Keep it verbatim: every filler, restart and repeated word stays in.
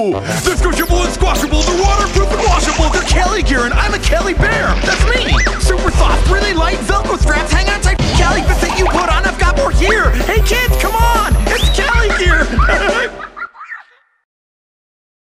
They're squishable and squashable, they're waterproof and washable. They're Kelly Gear and I'm a Kelly Bear.